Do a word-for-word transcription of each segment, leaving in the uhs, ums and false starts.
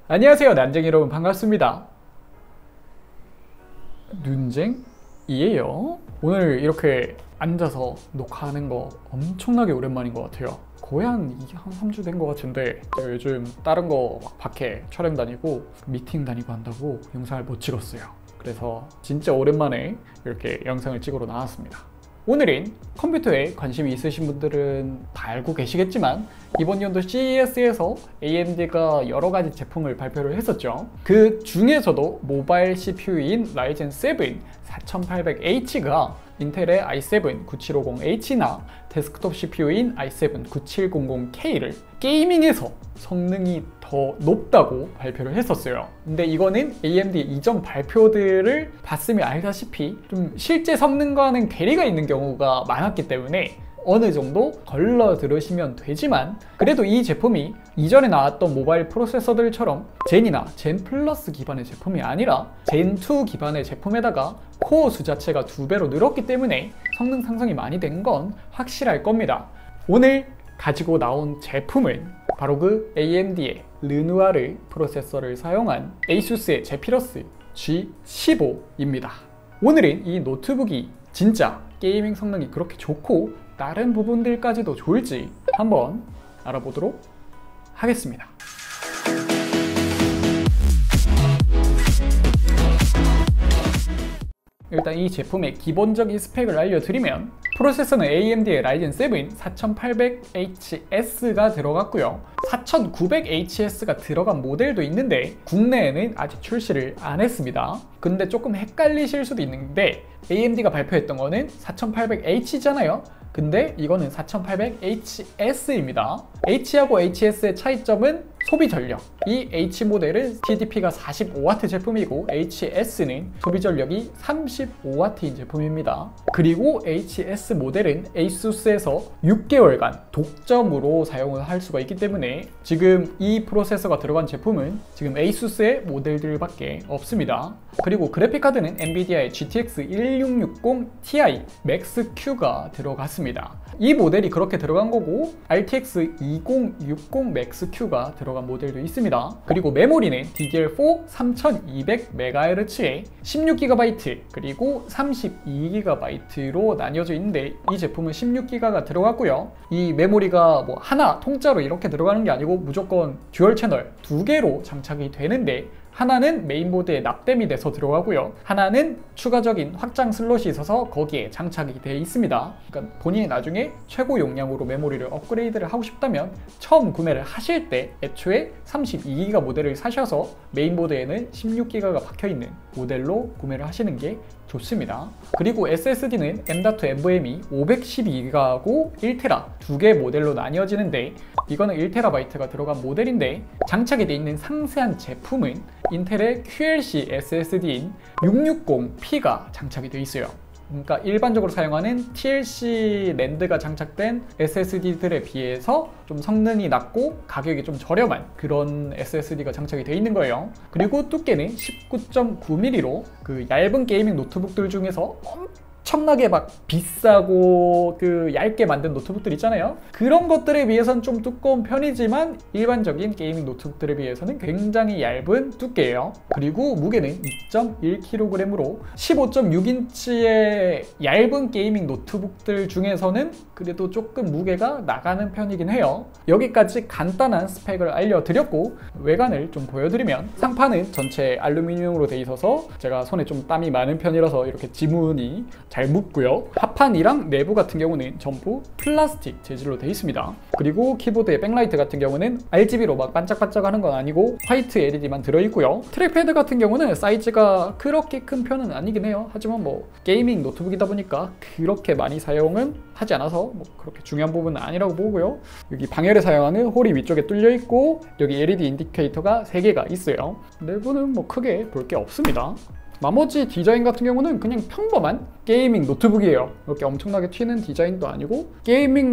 안녕하세요, 난쟁이 여러분, 반갑습니다. 눈쟁이에요. 오늘 이렇게 앉아서 녹화하는 거 엄청나게 오랜만인 것 같아요. 거의 한 삼 주 된 것 같은데 제가 요즘 다른 거 막 밖에 촬영 다니고 미팅 다니고 한다고 영상을 못 찍었어요. 그래서 진짜 오랜만에 이렇게 영상을 찍으러 나왔습니다. 오늘은 컴퓨터에 관심이 있으신 분들은 다 알고 계시겠지만 이번 연도 씨이에스에서 에이엠디가 여러 가지 제품을 발표를 했었죠. 그 중에서도 모바일 씨피유인 라이젠 세븐 사천팔백 에이치가 인텔의 아이 세븐 구칠오공 에이치나 데스크톱 씨피유인 아이 세븐 구칠공공 케이를 게이밍에서 성능이 더 높다고 발표를 했었어요. 근데 이거는 에이엠디 이전 발표들을 봤으면 알다시피 좀 실제 성능과는 괴리가 있는 경우가 많았기 때문에 어느 정도 걸러 들으시면 되지만, 그래도 이 제품이 이전에 나왔던 모바일 프로세서들처럼 젠이나 젠 플러스 기반의 제품이 아니라 젠 투 기반의 제품에다가 코어 수 자체가 두 배로 늘었기 때문에 성능 상승이 많이 된 건 확실할 겁니다. 오늘 가지고 나온 제품은 바로 그 에이엠디의 르누아르 프로세서를 사용한 에이수스의 제피러스 지 십오입니다. 오늘은 이 노트북이 진짜 게이밍 성능이 그렇게 좋고 다른 부분들까지도 좋을지 한번 알아보도록 하겠습니다. 일단 이 제품의 기본적인 스펙을 알려드리면, 프로세서는 에이엠디의 라이젠 세븐 사천팔백 에이치에스가 들어갔고요. 사천구백 에이치에스가 들어간 모델도 있는데 국내에는 아직 출시를 안 했습니다. 근데 조금 헷갈리실 수도 있는데 에이엠디가 발표했던 거는 사천팔백 에이치잖아요. 근데 이거는 사천팔백 에이치에스입니다. H하고 에이치에스의 차이점은 소비 전력. 이 H 모델은 티디피가 사십오 와트 제품이고 에이치에스는 소비 전력이 삼십오 와트인 제품입니다. 그리고 에이치에스 모델은 에이수스에서 육 개월간 독점으로 사용을 할 수가 있기 때문에 지금 이 프로세서가 들어간 제품은 지금 에이수스의 모델들밖에 없습니다. 그리고 그래픽카드는 엔비디아의 지티엑스 일육육공 티아이 맥스 큐가 들어갔습니다. 이 모델이 그렇게 들어간 거고 알티엑스 이공육공 맥스 큐가 들어간 모델도 있습니다. 그리고 메모리는 디디알포 삼천이백 메가헤르츠에 십육 기가바이트 그리고 삼십이 기가바이트로 나뉘어져 있는데 이 제품은 십육 기가가 들어갔고요. 이 메모리가 뭐 하나 통짜로 이렇게 들어가는 게 아니고 무조건 듀얼 채널 두 개로 장착이 되는데, 하나는 메인보드에 납땜이 돼서 들어가고요. 하나는 추가적인 확장 슬롯이 있어서 거기에 장착이 되어 있습니다. 그러니까 본인이 나중에 최고 용량으로 메모리를 업그레이드를 하고 싶다면 처음 구매를 하실 때 애초에 삼십이 기가 모델을 사셔서 메인보드에는 십육 기가가 박혀있는 모델로 구매를 하시는 게 좋습니다. 그리고 에스에스디는 엠 닷 엔브엠이 오백십이 기가하고 일 테라 두 개 모델로 나뉘어지는데, 이거는 일 테라바이트가 들어간 모델인데 장착이 되어 있는 상세한 제품은 인텔의 큐엘씨 에스에스디인 육백육십 피가 장착이 되어 있어요. 그러니까 일반적으로 사용하는 티엘씨 랜드가 장착된 에스에스디들에 비해서 좀 성능이 낮고 가격이 좀 저렴한 그런 에스에스디가 장착이 되어 있는 거예요. 그리고 두께는 십구 점 구 밀리미터로 그 얇은 게이밍 노트북들 중에서 엄청나게 막 비싸고 그 얇게 만든 노트북들 있잖아요. 그런 것들에 비해서는 좀 두꺼운 편이지만 일반적인 게이밍 노트북들에 비해서는 굉장히 얇은 두께예요. 그리고 무게는 이 점 일 킬로그램으로 십오 점 육 인치의 얇은 게이밍 노트북들 중에서는 그래도 조금 무게가 나가는 편이긴 해요. 여기까지 간단한 스펙을 알려드렸고, 외관을 좀 보여드리면 상판은 전체 알루미늄으로 되어 있어서 제가 손에 좀 땀이 많은 편이라서 이렇게 지문이 잘 묻고요. 하판이랑 내부 같은 경우는 전부 플라스틱 재질로 되어 있습니다. 그리고 키보드의 백라이트 같은 경우는 알지비로 막 반짝반짝하는 건 아니고 화이트 엘이디만 들어있고요. 트랙패드 같은 경우는 사이즈가 그렇게 큰 편은 아니긴 해요. 하지만 뭐 게이밍 노트북이다 보니까 그렇게 많이 사용은 하지 않아서 뭐 그렇게 중요한 부분은 아니라고 보고요. 여기 방열에 사용하는 홀이 위쪽에 뚫려 있고 여기 엘이디 인디케이터가 세 개가 있어요. 내부는 뭐 크게 볼 게 없습니다. 나머지 디자인 같은 경우는 그냥 평범한 게이밍 노트북이에요. 이렇게 엄청나게 튀는 디자인도 아니고 게이밍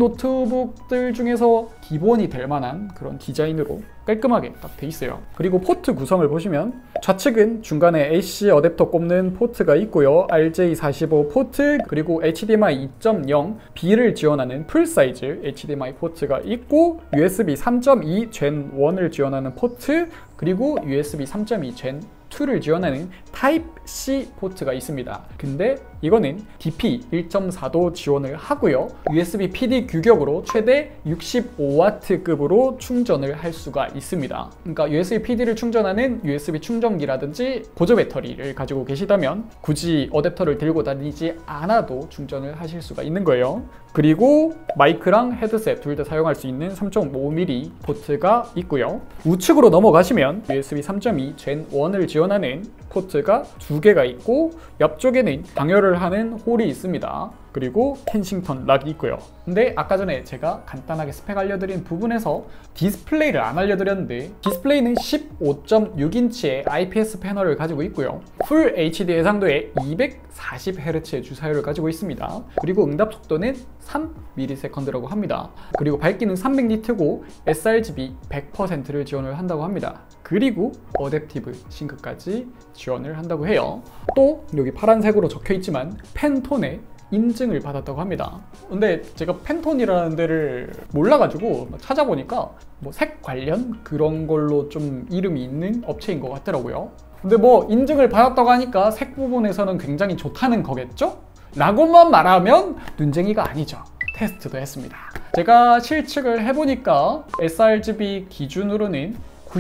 노트북들 중에서 기본이 될 만한 그런 디자인으로 깔끔하게 딱 돼 있어요. 그리고 포트 구성을 보시면 좌측은 중간에 에이씨 어댑터 꼽는 포트가 있고요. 알제이 사십오 포트, 그리고 에이치디엠아이 이 점 영 B를 지원하는 풀사이즈 에이치디엠아이 포트가 있고, 유에스비 삼 점 이 젠 원을 지원하는 포트, 그리고 유에스비 삼 점 이 젠 투를 지원하는 타입 씨 포트가 있습니다. 근데 이거는 디피 일 점 사도 지원을 하고요. 유에스비 피디 규격으로 최대 육십오 와트급으로 충전을 할 수가 있습니다. 그러니까 유에스비 피디를 충전하는 유에스비 충전기라든지 보조 배터리를 가지고 계시다면 굳이 어댑터를 들고 다니지 않아도 충전을 하실 수가 있는 거예요. 그리고 마이크랑 헤드셋 둘 다 사용할 수 있는 삼 점 오 밀리미터 포트가 있고요. 우측으로 넘어가시면 유에스비 삼 점 이 젠 원을 지원하는 포트가 두 개가 있고, 옆쪽에는 방열을 하는 홀이 있습니다. 그리고 켄싱턴 락이 있고요. 근데 아까 전에 제가 간단하게 스펙 알려드린 부분에서 디스플레이를 안 알려드렸는데, 디스플레이는 십오 점 육 인치의 아이피에스 패널을 가지고 있고요. 풀 에이치디 해상도의 이백사십 헤르츠의 주사율을 가지고 있습니다. 그리고 응답 속도는 삼 밀리세컨드라고 합니다. 그리고 밝기는 삼백 니트고 에스알지비 백 퍼센트를 지원을 한다고 합니다. 그리고 어댑티브 싱크까지 지원을 한다고 해요. 또 여기 파란색으로 적혀 있지만 팬톤에 인증을 받았다고 합니다. 근데 제가 팬톤이라는 데를 몰라가지고 찾아보니까 뭐 색 관련 그런 걸로 좀 이름이 있는 업체인 것 같더라고요. 근데 뭐 인증을 받았다고 하니까 색 부분에서는 굉장히 좋다는 거겠죠? 라고만 말하면 눈쟁이가 아니죠. 테스트도 했습니다. 제가 실측을 해보니까 에스알지비 기준으로는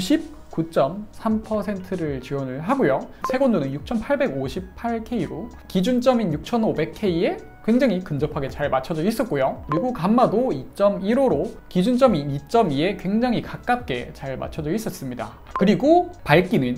구십구 점 삼 퍼센트를 지원을 하고요. 색온도는 육천팔백오십팔 케이로 기준점인 육천오백 케이에 굉장히 근접하게 잘 맞춰져 있었고요. 그리고 감마도 이 점 일오로 기준점인 이 점 이에 굉장히 가깝게 잘 맞춰져 있었습니다. 그리고 밝기는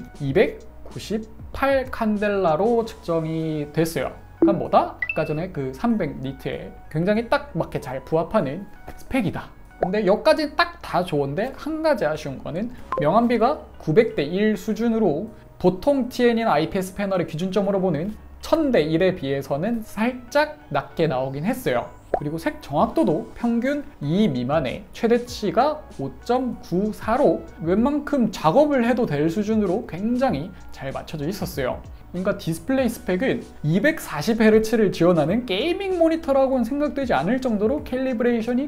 이백구십팔 칸델라로 측정이 됐어요. 그러니까 뭐다? 아까 전에 그 삼백 니트에 굉장히 딱 맞게 잘 부합하는 스펙이다. 근데 여기까지 딱 다 좋은데 한 가지 아쉬운 거는 명암비가 구백 대 일 수준으로 보통 티엔이나 아이피에스 패널의 기준점으로 보는 천 대 일에 비해서는 살짝 낮게 나오긴 했어요. 그리고 색 정확도도 평균 이 미만의 최대치가 오 점 구사로 웬만큼 작업을 해도 될 수준으로 굉장히 잘 맞춰져 있었어요. 그러니까 디스플레이 스펙은 이백사십 헤르츠를 지원하는 게이밍 모니터라고는 생각되지 않을 정도로 캘리브레이션이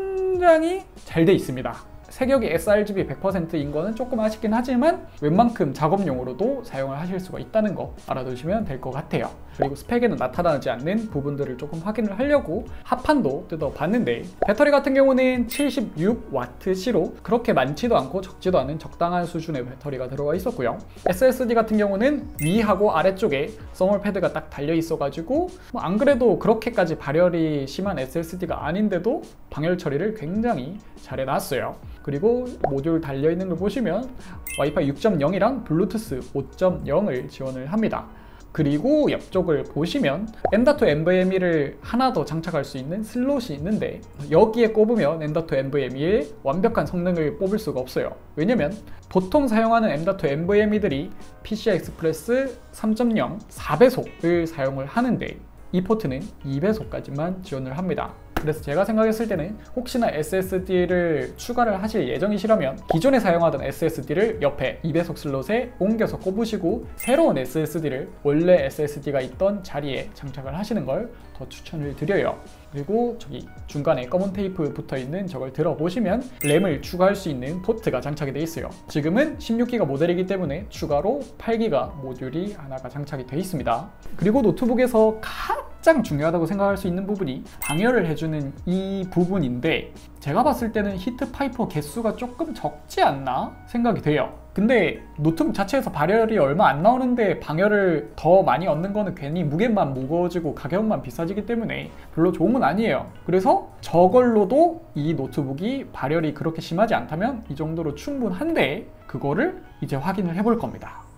굉장히 잘 돼 있습니다. 색역이 에스알지비 백 퍼센트인 거는 조금 아쉽긴 하지만 웬만큼 작업용으로도 사용을 하실 수가 있다는 거 알아두시면 될 것 같아요. 그리고 스펙에는 나타나지 않는 부분들을 조금 확인을 하려고 합판도 뜯어봤는데, 배터리 같은 경우는 칠십육 와트시로 그렇게 많지도 않고 적지도 않은 적당한 수준의 배터리가 들어가 있었고요. 에스에스디 같은 경우는 위하고 아래쪽에 써멀 패드가 딱 달려 있어가지고 뭐 안 그래도 그렇게까지 발열이 심한 에스에스디가 아닌데도 방열 처리를 굉장히 잘 해놨어요. 그리고 모듈 달려있는 걸 보시면 와이파이 육 점 영이랑 블루투스 오 점 영을 지원을 합니다. 그리고 옆쪽을 보시면 엠 닷 투 엔브이엠이를 하나 더 장착할 수 있는 슬롯이 있는데, 여기에 꼽으면 엠 닷 투 엔브이엠이의 완벽한 성능을 뽑을 수가 없어요. 왜냐면 보통 사용하는 엠 닷 투 엔브이엠이들이 피시아이 익스프레스 삼 점 영 사 배속을 사용을 하는데 이 포트는 이 배속까지만 지원을 합니다. 그래서 제가 생각했을 때는 혹시나 에스에스디를 추가를 하실 예정이시라면 기존에 사용하던 에스에스디를 옆에 이 배속 슬롯에 옮겨서 꼽으시고 새로운 에스에스디를 원래 에스에스디가 있던 자리에 장착을 하시는 걸 더 추천을 드려요. 그리고 저기 중간에 검은 테이프 붙어있는 저걸 들어보시면 램을 추가할 수 있는 포트가 장착이 되어 있어요. 지금은 십육 기가 모델이기 때문에 추가로 팔 기가 모듈이 하나가 장착이 되어 있습니다. 그리고 노트북에서 가장 중요하다고 생각할 수 있는 부분이 방열을 해주는 이 부분인데, 제가 봤을 때는 히트 파이퍼 개수가 조금 적지 않나 생각이 돼요. 근데 노트북 자체에서 발열이 얼마 안 나오는데 방열을 더 많이 얻는 거는 괜히 무게만 무거워지고 가격만 비싸지기 때문에 별로 좋은 건 아니에요. 그래서 저걸로도 이 노트북이 발열이 그렇게 심하지 않다면 이 정도로 충분한데, 그거를 이제 확인을 해볼 겁니다.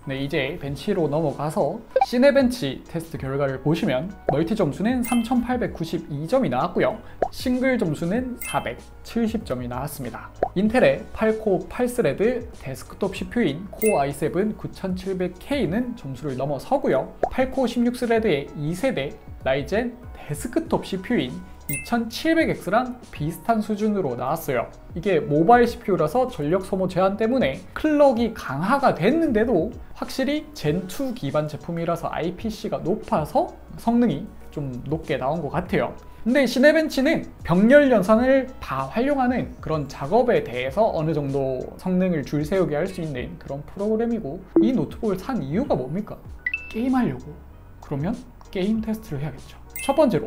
네, 이제 벤치로 넘어가서 시네벤치 테스트 결과를 보시면 멀티 점수는 삼천팔백구십이 점이 나왔고요. 싱글 점수는 사백칠십 점이 나왔습니다. 인텔의 팔 코어 팔 스레드 데스크톱 씨피유인 코어 아이 세븐 구천칠백 케이는 점수를 넘어서고요. 팔 코어 십육 스레드의 이 세대 라이젠 데스크톱 씨피유인 이천칠백 엑스랑 비슷한 수준으로 나왔어요. 이게 모바일 씨피유라서 전력 소모 제한 때문에 클럭이 강화가 됐는데도 확실히 젠 투 기반 제품이라서 아이피씨가 높아서 성능이 좀 높게 나온 것 같아요. 근데 시네벤치는 병렬 연산을 다 활용하는 그런 작업에 대해서 어느 정도 성능을 줄 세우게 할 수 있는 그런 프로그램이고, 이 노트북을 산 이유가 뭡니까? 게임하려고. 그러면 게임 테스트를 해야겠죠. 첫 번째로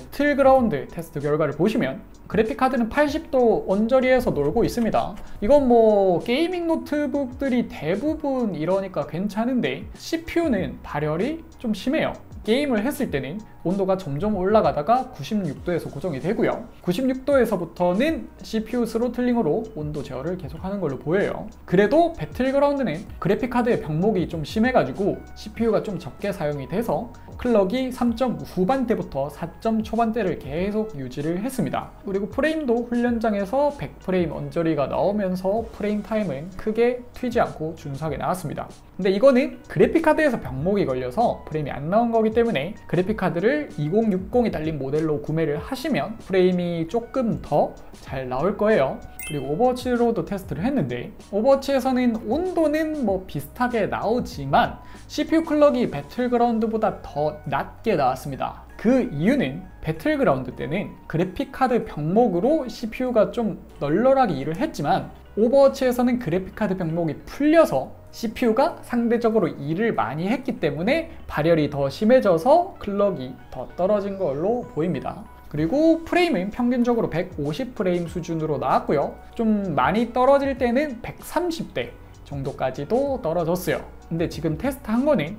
배틀그라운드 테스트 결과를 보시면 그래픽카드는 팔십 도 언저리에서 놀고 있습니다. 이건 뭐 게이밍 노트북들이 대부분 이러니까 괜찮은데 씨피유는 발열이 좀 심해요. 게임을 했을 때는 온도가 점점 올라가다가 구십육 도에서 고정이 되고요. 구십육 도에서부터는 씨피유 스로틀링으로 온도 제어를 계속하는 걸로 보여요. 그래도 배틀그라운드는 그래픽카드의 병목이 좀 심해가지고 씨피유가 좀 적게 사용이 돼서 클럭이 삼 점 후반대부터 사 점 초반대를 계속 유지를 했습니다. 그리고 프레임도 훈련장에서 백 프레임 언저리가 나오면서 프레임 타임은 크게 튀지 않고 준수하게 나왔습니다. 근데 이거는 그래픽카드에서 병목이 걸려서 프레임이 안 나온 거기 때문에 그래픽카드를 이천육십이 달린 모델로 구매를 하시면 프레임이 조금 더 잘 나올 거예요. 그리고 오버워치로도 테스트를 했는데 오버워치에서는 온도는 뭐 비슷하게 나오지만 씨피유 클럭이 배틀그라운드보다 더 낮게 나왔습니다. 그 이유는 배틀그라운드 때는 그래픽카드 병목으로 씨피유가 좀 널널하게 일을 했지만 오버워치에서는 그래픽카드 병목이 풀려서 씨피유가 상대적으로 일을 많이 했기 때문에 발열이 더 심해져서 클럭이 더 떨어진 걸로 보입니다. 그리고 프레임은 평균적으로 백오십 프레임 수준으로 나왔고요. 좀 많이 떨어질 때는 백삼십 대 정도까지도 떨어졌어요. 근데 지금 테스트한 거는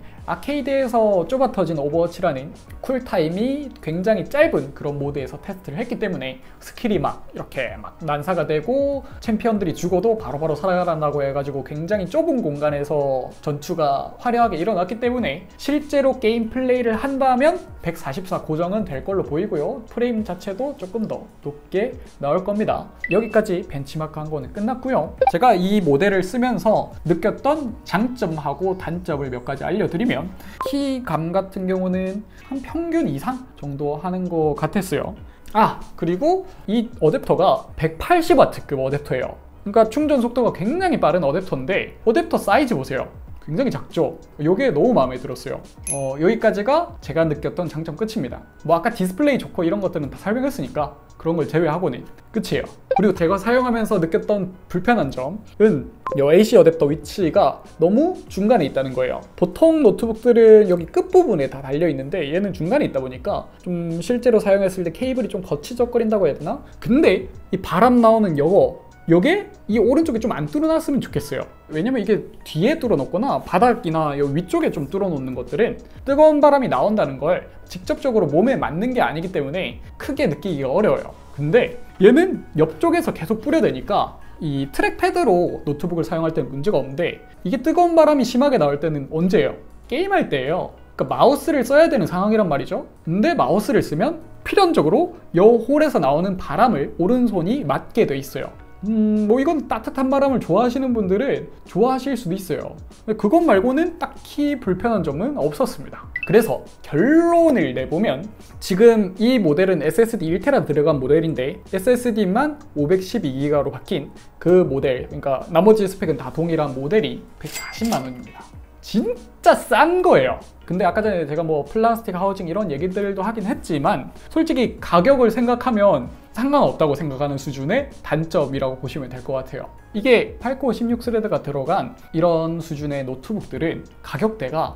아케이드에서 좁아 터진 오버워치라는 쿨타임이 굉장히 짧은 그런 모드에서 테스트를 했기 때문에 스킬이 막 이렇게 막 난사가 되고 챔피언들이 죽어도 바로바로 살아난다고 해가지고 굉장히 좁은 공간에서 전투가 화려하게 일어났기 때문에 실제로 게임 플레이를 한다면 백사십사 고정은 될 걸로 보이고요. 프레임 자체도 조금 더 높게 나올 겁니다. 여기까지 벤치마크 한 거는 끝났고요. 제가 이 모델을 쓰면서 느꼈던 장점하고 단점을 몇 가지 알려드리면 키감 같은 경우는 한 평균 이상 정도 하는 것 같았어요. 아, 그리고 이 어댑터가 백팔십 와트급 어댑터예요. 그러니까 충전 속도가 굉장히 빠른 어댑터인데 어댑터 사이즈 보세요. 굉장히 작죠? 이게 너무 마음에 들었어요. 어, 여기까지가 제가 느꼈던 장점 끝입니다. 뭐 아까 디스플레이 좋고 이런 것들은 다 설명했으니까 그런 걸 제외하고는 끝이에요. 그리고 제가 사용하면서 느꼈던 불편한 점은 이 에이씨 어댑터 위치가 너무 중간에 있다는 거예요. 보통 노트북들은 여기 끝부분에 다 달려있는데 얘는 중간에 있다 보니까 좀 실제로 사용했을 때 케이블이 좀 거치적거린다고 해야 되나? 근데 이 바람 나오는 요거 요게 이 오른쪽에 좀 안 뚫어놨으면 좋겠어요. 왜냐면 이게 뒤에 뚫어놓거나 바닥이나 요 위쪽에 좀 뚫어놓는 것들은 뜨거운 바람이 나온다는 걸 직접적으로 몸에 맞는 게 아니기 때문에 크게 느끼기가 어려워요. 근데 얘는 옆쪽에서 계속 뿌려대니까 이 트랙패드로 노트북을 사용할 때는 문제가 없는데 이게 뜨거운 바람이 심하게 나올 때는 언제예요? 게임할 때예요. 그러니까 마우스를 써야 되는 상황이란 말이죠. 근데 마우스를 쓰면 필연적으로 요 홀에서 나오는 바람을 오른손이 맞게 돼 있어요. 음, 뭐 이건 따뜻한 바람을 좋아하시는 분들은 좋아하실 수도 있어요. 그것 말고는 딱히 불편한 점은 없었습니다. 그래서 결론을 내보면 지금 이 모델은 에스에스디 일 테라 들어간 모델인데 에스에스디만 오백십이 기가로 바뀐 그 모델, 그러니까 나머지 스펙은 다 동일한 모델이 백사십만 원입니다. 진짜 싼 거예요. 근데 아까 전에 제가 뭐 플라스틱 하우징 이런 얘기들도 하긴 했지만 솔직히 가격을 생각하면 상관없다고 생각하는 수준의 단점이라고 보시면 될 것 같아요. 이게 팔 코어 십육 스레드가 들어간 이런 수준의 노트북들은 가격대가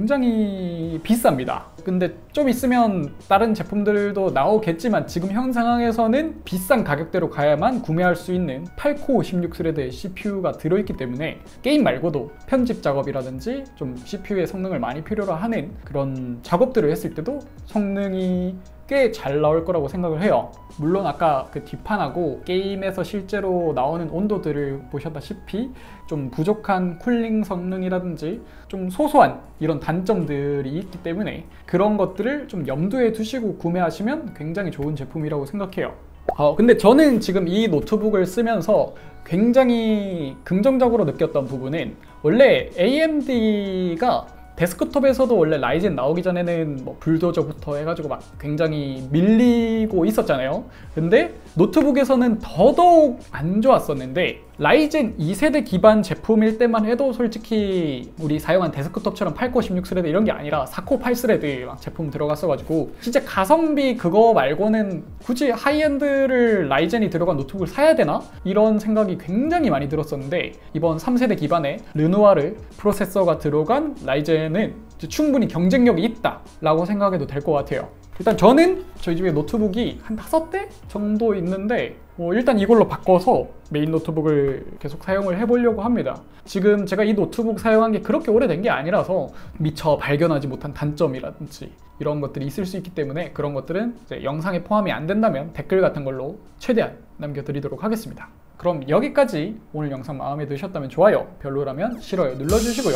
굉장히 비쌉니다. 근데 좀 있으면 다른 제품들도 나오겠지만 지금 현 상황에서는 비싼 가격대로 가야만 구매할 수 있는 팔 코어 십육 스레드의 씨피유가 들어있기 때문에 게임 말고도 편집 작업이라든지 좀 씨피유의 성능을 많이 필요로 하는 그런 작업들을 했을 때도 성능이 꽤 잘 나올 거라고 생각을 해요. 물론 아까 그 뒷판하고 게임에서 실제로 나오는 온도들을 보셨다시피 좀 부족한 쿨링 성능이라든지 좀 소소한 이런 단점들이 있기 때문에 그런 것들을 좀 염두에 두시고 구매하시면 굉장히 좋은 제품이라고 생각해요. 어, 근데 저는 지금 이 노트북을 쓰면서 굉장히 긍정적으로 느꼈던 부분은, 원래 에이엠디가 데스크톱에서도 원래 라이젠 나오기 전에는 뭐 불도저부터 해가지고 막 굉장히 밀리고 있었잖아요. 근데 노트북에서는 더더욱 안 좋았었는데, 라이젠 이 세대 기반 제품일 때만 해도 솔직히 우리 사용한 데스크톱처럼 팔 코어 십육 스레드 이런 게 아니라 사 코어 팔 스레드 막 제품 들어갔어가지고 진짜 가성비 그거 말고는 굳이 하이엔드를 라이젠이 들어간 노트북을 사야 되나? 이런 생각이 굉장히 많이 들었었는데, 이번 삼 세대 기반의 르누아르 프로세서가 들어간 라이젠은 충분히 경쟁력이 있다 라고 생각해도 될 것 같아요. 일단 저는 저희 집에 노트북이 한 다섯 대 정도 있는데 뭐 일단 이걸로 바꿔서 메인 노트북을 계속 사용을 해보려고 합니다. 지금 제가 이 노트북 사용한 게 그렇게 오래된 게 아니라서 미처 발견하지 못한 단점이라든지 이런 것들이 있을 수 있기 때문에 그런 것들은 이제 영상에 포함이 안 된다면 댓글 같은 걸로 최대한 남겨드리도록 하겠습니다. 그럼 여기까지 오늘 영상 마음에 드셨다면 좋아요, 별로라면 싫어요 눌러주시고요.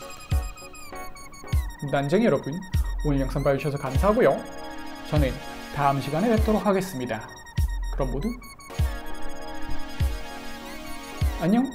난쟁이 여러분, 오늘 영상 봐주셔서 감사하고요. 저는 다음 시간에 뵙도록 하겠습니다. 그럼 모두 안녕!